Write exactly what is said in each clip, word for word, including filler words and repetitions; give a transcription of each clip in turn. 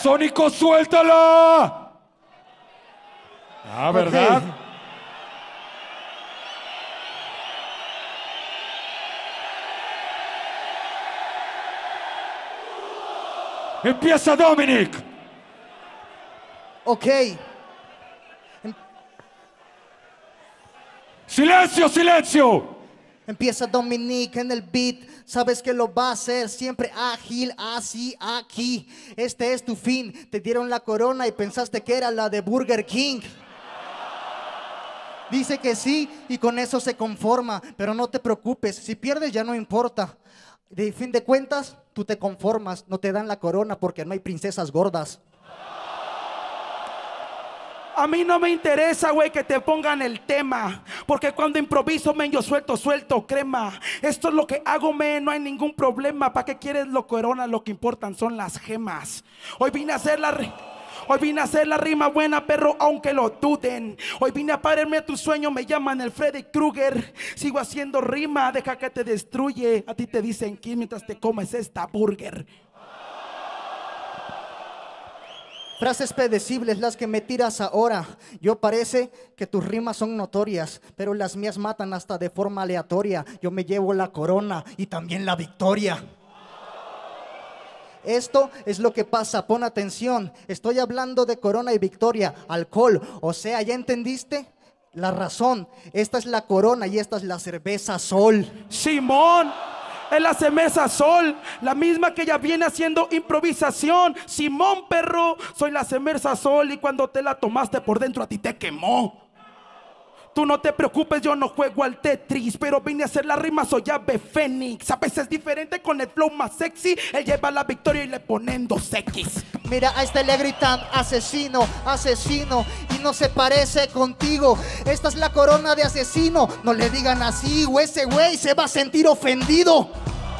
Sónico, suéltala. Ah, ¿verdad? Okay. Empieza Dominic. Ok. Em silencio, silencio. Empieza Dominic en el beat. Sabes que lo va a hacer siempre ágil, así, aquí. Este es tu fin. Te dieron la corona y pensaste que era la de Burger King. Dice que sí y con eso se conforma. Pero no te preocupes, si pierdes ya no importa. De fin de cuentas, tú te conformas. No te dan la corona porque no hay princesas gordas. A mí no me interesa, güey, que te pongan el tema, porque cuando improviso, men, yo suelto, suelto crema. Esto es lo que hago, men, no hay ningún problema. ¿Para qué quieres lo corona? Lo que importan son las gemas. Hoy vine a hacer la... Hoy vine a hacer la rima buena, perro, aunque lo duden. Hoy vine a pararme a tu sueño, me llaman el Freddy Krueger. Sigo haciendo rima, deja que te destruye. A ti te dicen que mientras te comes esta burger. Frases predecibles las que me tiras ahora. Yo parece que tus rimas son notorias, pero las mías matan hasta de forma aleatoria. Yo me llevo la corona y también la victoria. Esto es lo que pasa, pon atención. Estoy hablando de corona y victoria, alcohol. O sea, ¿ya entendiste? La razón. Esta es la corona y esta es la cerveza Sol. Simón, es la cerveza Sol, la misma que ya viene haciendo improvisación. Simón, perro, soy la cerveza Sol y cuando te la tomaste por dentro a ti te quemó. Tú no te preocupes, yo no juego al Tetris, pero vine a hacer la rima, soy ave fénix. A veces es diferente con el flow más sexy. Él lleva la victoria y le ponen dos X. Mira, a este le gritan asesino, asesino, y no se parece contigo. Esta es la corona de asesino. No le digan así o ese güey se va a sentir ofendido.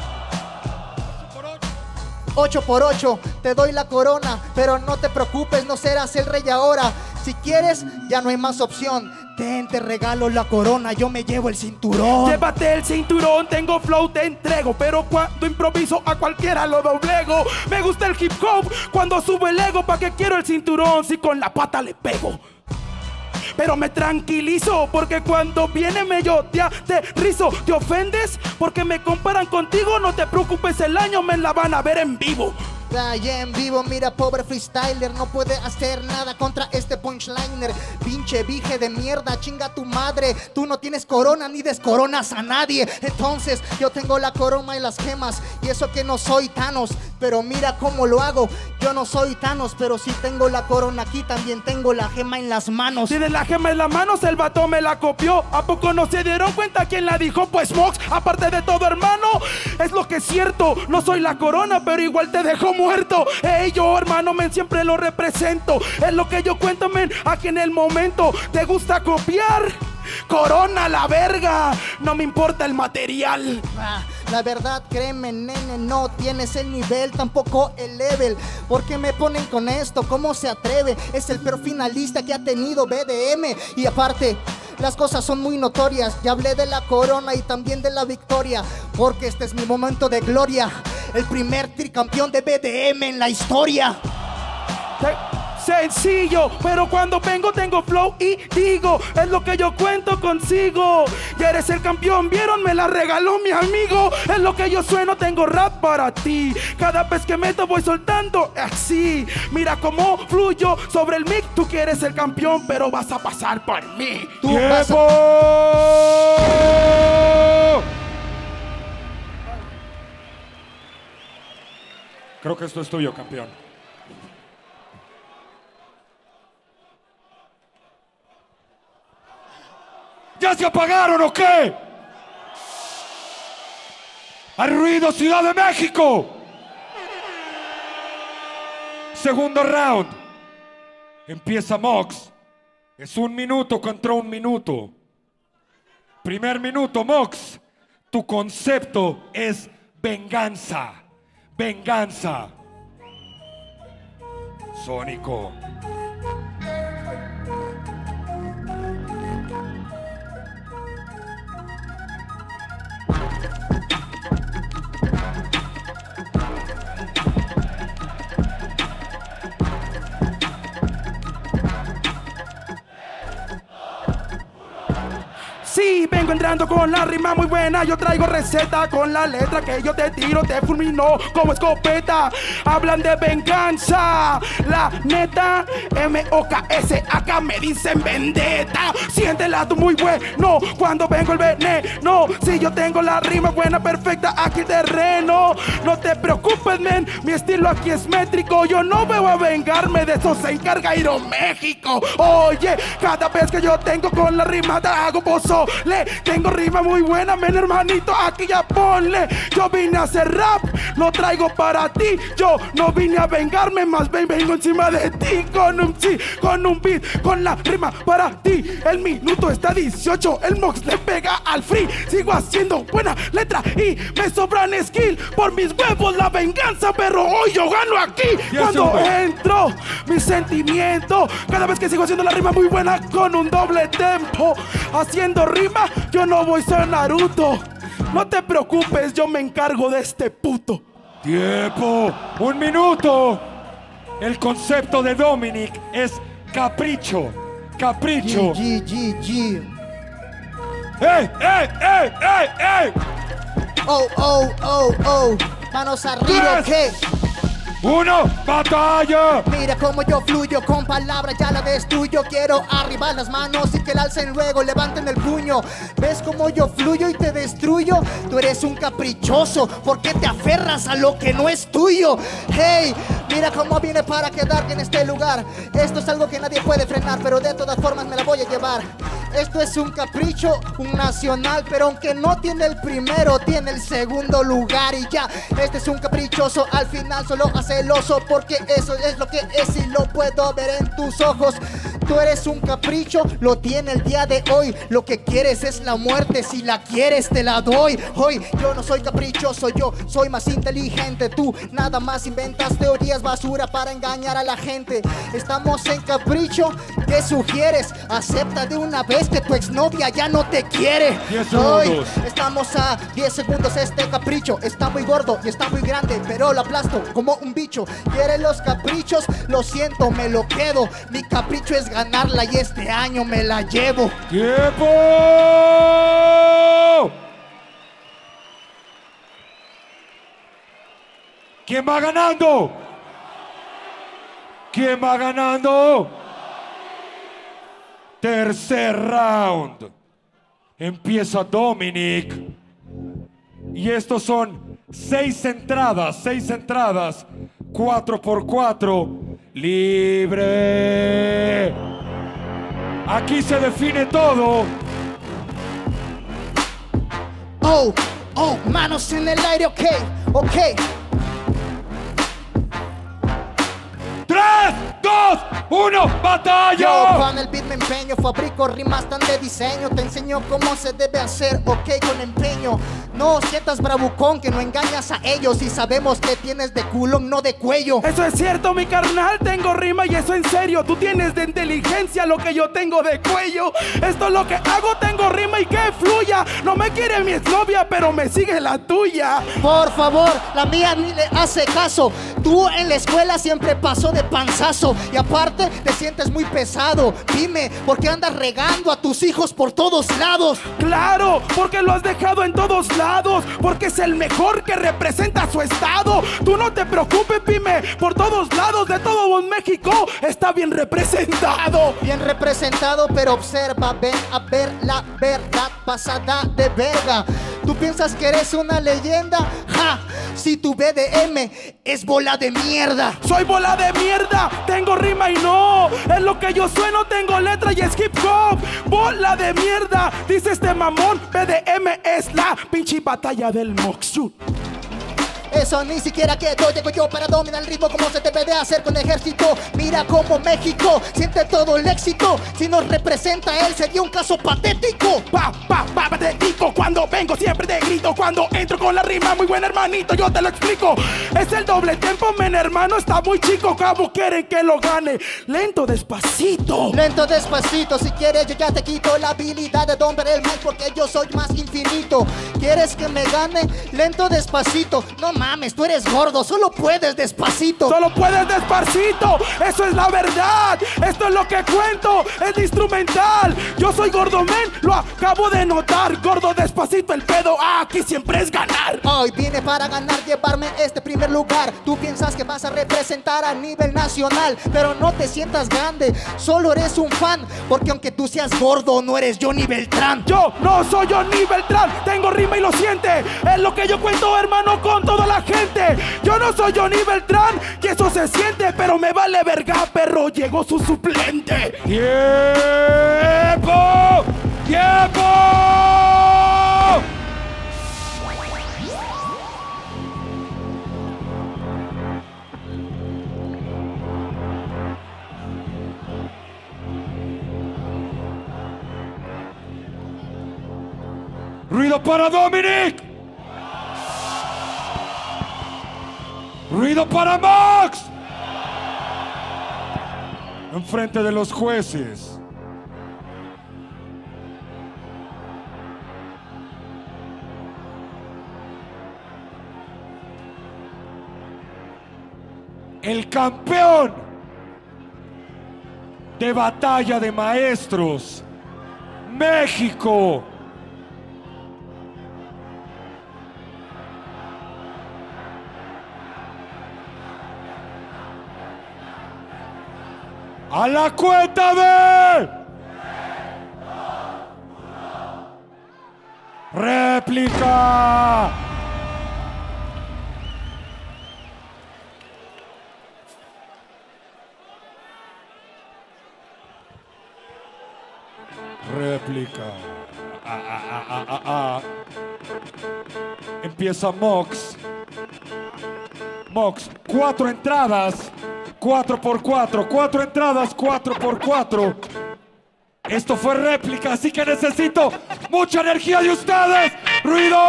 Ocho por ocho, te doy la corona, pero no te preocupes, no serás el rey ahora. Si quieres, ya no hay más opción. Ten, te regalo la corona, yo me llevo el cinturón. Llévate el cinturón, tengo flow, te entrego. Pero cuando improviso a cualquiera lo doblego. Me gusta el hip hop, cuando subo el ego. ¿Pa' qué quiero el cinturón si con la pata le pego? Pero me tranquilizo porque cuando viene me yo te aterrizo. ¿Te ofendes? Porque me comparan contigo. No te preocupes, el año me la van a ver en vivo. Ya en vivo, mira, pobre freestyler, no puede hacer nada contra este punchliner. Pinche vije de mierda, chinga tu madre. Tú no tienes corona ni descoronas a nadie. Entonces yo tengo la corona y las gemas, y eso que no soy Thanos, pero mira cómo lo hago. Yo no soy Thanos, pero sí tengo la corona aquí, también tengo la gema en las manos. Tienes la gema en las manos, el vato me la copió. ¿A poco no se dieron cuenta quién la dijo? Pues Mox, aparte de todo, hermano, es lo que es cierto. No soy la corona, pero igual te dejo muerto. Ey, yo, hermano, men, siempre lo represento. Es lo que yo cuento, men, aquí en el momento. ¿Te gusta copiar? Corona la verga, no me importa el material. Ah, la verdad, créeme, nene, no tienes el nivel, tampoco el level. ¿Por qué me ponen con esto? ¿Cómo se atreve? Es el peor finalista que ha tenido B D M. Y aparte, las cosas son muy notorias. Ya hablé de la corona y también de la victoria, porque este es mi momento de gloria. El primer tricampeón de B D M en la historia. Sencillo, pero cuando vengo tengo flow y digo, es lo que yo cuento consigo. Ya eres el campeón, vieron, me la regaló mi amigo. Es lo que yo sueno, tengo rap para ti. Cada vez que meto voy soltando así. Mira cómo fluyo sobre el mic. Tú quieres el campeón, pero vas a pasar por mí. Tú vas a... Creo que esto es tuyo, campeón. ¿Ya se apagaron o qué? ¡Al ruido, Ciudad de México! Segundo round. Empieza Mox. Es un minuto contra un minuto. Primer minuto, Mox. Tu concepto es venganza. Venganza. Sónico. vengo entrando con la rima muy buena. Yo traigo receta con la letra que yo te tiro, te fulmino como escopeta. Hablan de venganza, la neta. M O K S acá me dicen vendetta. Siéntela tú muy bueno cuando vengo el veneno. Si yo tengo la rima buena, perfecta, aquí terreno. No te preocupes, men, mi estilo aquí es métrico. Yo no veo a vengarme, de eso se encarga Aeroméxico. Oye, cada vez que yo tengo con la rima te hago pozole. Tengo rima muy buena, men, hermanito, aquí ya ponle. Yo vine a hacer rap, lo traigo para ti. Yo no vine a vengarme, más bien vengo encima de ti. Con un sí, con un beat, con la rima para ti. El minuto está dieciocho, el Mox le pega al free. Sigo haciendo buena letra y me sobran skill. Por mis huevos la venganza, pero hoy yo gano aquí. Cuando entro, mi sentimiento, cada vez que sigo haciendo la rima muy buena con un doble tempo. Haciendo rima, yo no voy a ser Naruto. No te preocupes, yo me encargo de este puto. Tiempo, un minuto. El concepto de Dominic es capricho, capricho. G, G, G. ¡Ey, ey, ey, ey, ey! Oh, oh, oh, oh. Manos arriba, ¿qué? Uno, batalla. Mira cómo yo fluyo, con palabras ya la destruyo. Quiero arribar las manos y que la alcen luego, levanten el puño. ¿Ves cómo yo fluyo y te destruyo? Tú eres un caprichoso, ¿por qué te aferras a lo que no es tuyo? Hey, mira cómo vine para quedar en este lugar. Esto es algo que nadie puede frenar, pero de todas formas me la voy a llevar. Esto es un capricho, un nacional, pero aunque no tiene el primero, tiene el segundo lugar y ya. Este es un caprichoso, al final solo celoso, porque eso es lo que es y lo puedo ver en tus ojos. Tú eres un capricho, lo tiene el día de hoy. Lo que quieres es la muerte, si la quieres te la doy. Hoy yo no soy caprichoso, yo soy más inteligente. Tú nada más inventas teorías basura para engañar a la gente. Estamos en capricho, ¿qué sugieres? Acepta de una vez que tu exnovia ya no te quiere. Hoy estamos a diez segundos, este capricho está muy gordo y está muy grande, pero lo aplasto como un bicho. ¿Quiere los caprichos? Lo siento, me lo quedo. Mi capricho es ganarla y este año me la llevo. ¡Tiempo! ¿Quién va ganando? ¿Quién va ganando? Tercer round. Empieza Dominic. Y estos son seis entradas, seis entradas. Cuatro por cuatro. Libre. Aquí se define todo. Oh, oh, manos en el aire, ok, ok. Tres, dos, uno, batalla. Yo con el beat me empeño, fabrico rimas tan de diseño. Te enseño cómo se debe hacer, ok, con empeño. No sientas bravucón, que no engañas a ellos. Y sabemos que tienes de culo, no de cuello. Eso es cierto, mi carnal, tengo rima y eso en serio. Tú tienes de inteligencia lo que yo tengo de cuello. Esto es lo que hago, tengo rima y que fluya. No me quiere mi exnovia, pero me sigue la tuya. Por favor, la mía ni le hace caso. Tú en la escuela siempre pasó de panzazo. Y aparte te sientes muy pesado. Dime, ¿por qué andas regando a tus hijos por todos lados? Claro, porque lo has dejado en todos lados. Porque es el mejor que representa a su estado. Tú no te preocupes, Pime, por todos lados de todo México está bien representado. Bien representado, pero observa, ven a ver la verdad pasada de verga. ¿Tú piensas que eres una leyenda? ¡Ja! Si tu B D M es bola de mierda. Soy bola de mierda, tengo rima y no. Es lo que yo sueno, tengo letra y es hip hop. Bola de mierda, dice este mamón. B D M es la pinche batalla del Moxu. Eso ni siquiera quedó, llego yo para dominar el ritmo como se debe de hacer con ejército. Mira como México siente todo el éxito. Si nos representa él sería un caso patético. Pa, pa, pa, patético. Cuando vengo siempre te grito. Cuando entro con la rima, muy buen hermanito, yo te lo explico. Es el doble tempo, men, hermano, está muy chico. ¿Cómo quieren que lo gane? Lento, despacito. Lento, despacito, si quieres yo ya te quito la habilidad de domar el mic porque yo soy más infinito. ¿Quieres que me gane? Lento, despacito, no mames. mames, tú eres gordo, solo puedes despacito. Solo puedes despacito, eso es la verdad. Esto es lo que cuento, es instrumental. Yo soy gordo men, lo acabo de notar. Gordo despacito, el pedo aquí siempre es ganar. Hoy vine para ganar, llevarme este primer lugar. Tú piensas que vas a representar a nivel nacional, pero no te sientas grande, solo eres un fan. Porque aunque tú seas gordo, no eres Johnny Beltrán. Yo no soy Johnny Beltrán, tengo rima y lo siente. Es lo que yo cuento, hermano, con toda la gente. Yo no soy Johnny Beltrán, y eso se siente, pero me vale verga, perro, llegó su suplente. ¡Tiempo! ¡Tiempo! Ruido para Dominic. Ruido para Max. Enfrente de los jueces. El campeón de batalla de maestros, México. A la cuenta de réplica. Réplica. Ah, ah, ah, ah, ah, ah. Empieza Mox. Mox, cuatro entradas. Cuatro por cuatro, cuatro entradas, cuatro por cuatro. Esto fue réplica, así que necesito mucha energía de ustedes. ¡Ruido!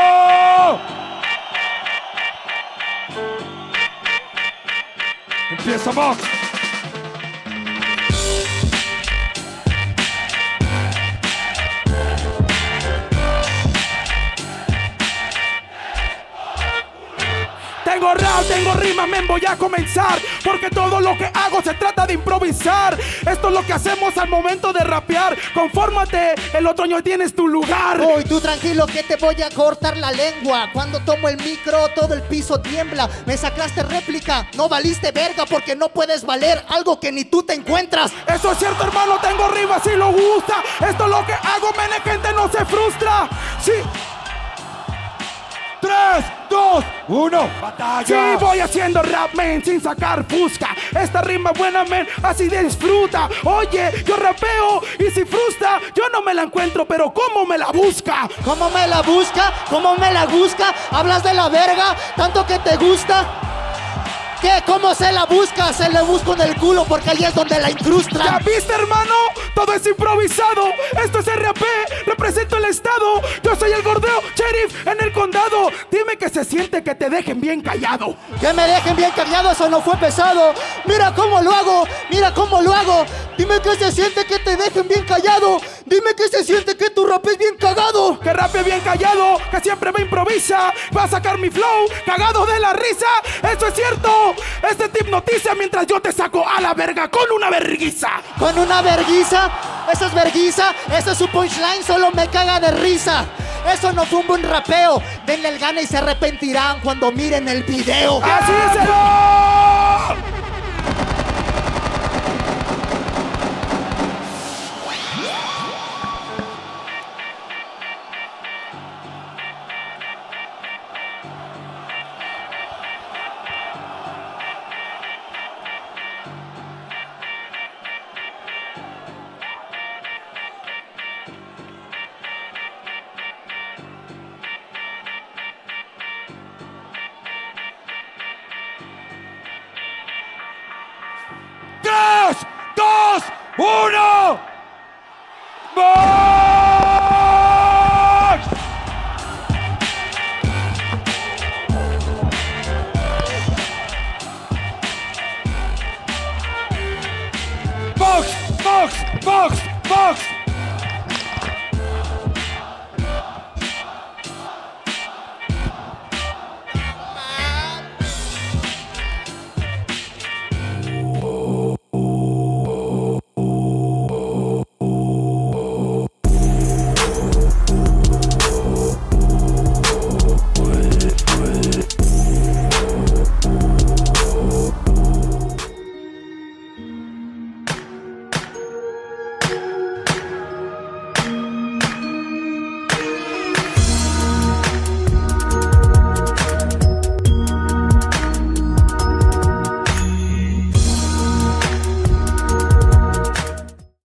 Empieza Mox. Tengo rap, tengo rima, men, voy a comenzar. Porque todo lo que hago se trata de improvisar. Esto es lo que hacemos al momento de rapear. Confórmate, el otro año tienes tu lugar. Uy, tú tranquilo que te voy a cortar la lengua. Cuando tomo el micro todo el piso tiembla. Me sacaste réplica, no valiste verga porque no puedes valer algo que ni tú te encuentras. Eso es cierto, hermano, tengo rima si lo gusta. Esto es lo que hago, men, la gente no se frustra. Sí. Tres, dos, uno, batalla. Sí, voy haciendo rap, men, sin sacar fusca. Esta rima buena, men, así disfruta. Oye, yo rapeo y si frustra, yo no me la encuentro, pero ¿cómo me la busca? ¿Cómo me la busca? ¿Cómo me la busca? ¿Hablas de la verga? ¿Tanto que te gusta? ¿Qué? ¿Cómo se la busca? Se le busca en el culo porque ahí es donde la incrustan. ¿Ya viste, hermano? Todo es improvisado. Esto es R A P, represento el estado. Yo soy el gordeo sheriff en el condado. Dime que se siente que te dejen bien callado. Que me dejen bien callado, eso no fue pesado. Mira cómo lo hago, mira cómo lo hago. Dime que se siente que te dejen bien callado. Dime que se siente que tu rap es bien cagado. Que rape bien callado, que siempre me improvisa. Va a sacar mi flow, cagado de la risa. Eso es cierto. Este te hipnotiza mientras yo te saco a la verga con una verguiza. Con una verguiza, eso es verguiza. Eso es su punchline, solo me caga de risa. Eso no fue un buen rapeo. Denle el gana y se arrepentirán cuando miren el video. Así es el... Tres, dos, uno. ¡Max! Max, Max, Max, Max.